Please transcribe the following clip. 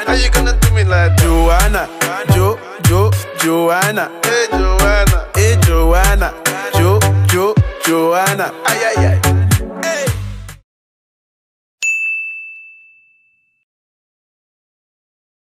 How you gonna do me like that? Joanna, Joanna, Hey Joanna, hey Joanna, Joanna. ay